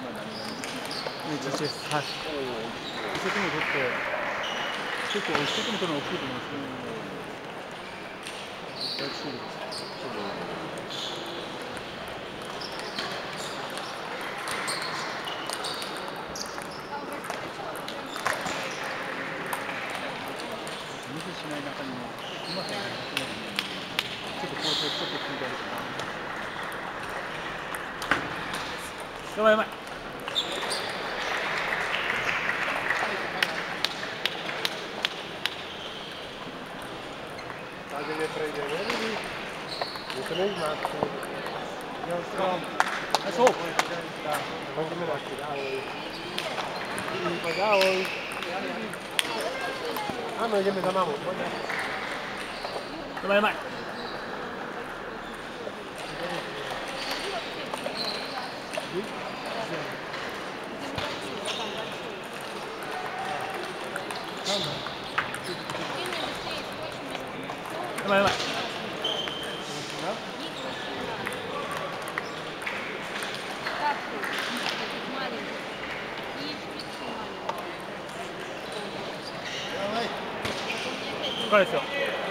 11です。はい。一生懸命取って、結構一生懸命取るの大きいと思うんですけど、絶対チームです。ミスしない中にも、うまくやることも、ちょっと構成ちょっと聞いたりとか。やばいやばい。 Deve prendere, vedi? Non se ne rimasti. Io sto. Adesso! Quanto me la tiravo? Mi pagavo? Ah, noi che mi davamo? やばいやばい。やばいやばい。ここからですよ。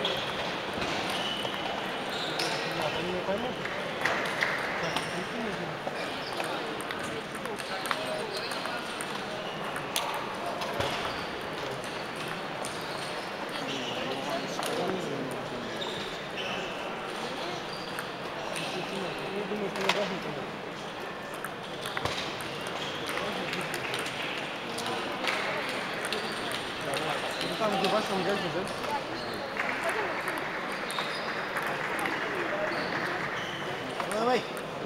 Там где ваша магазин, да? Давай.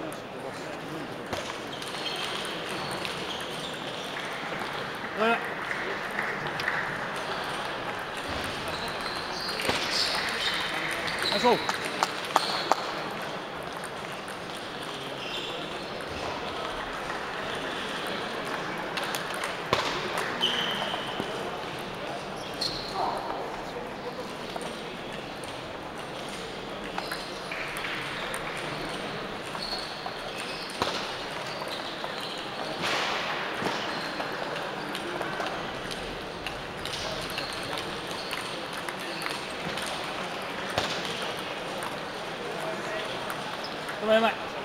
Пошел. Давай, давай.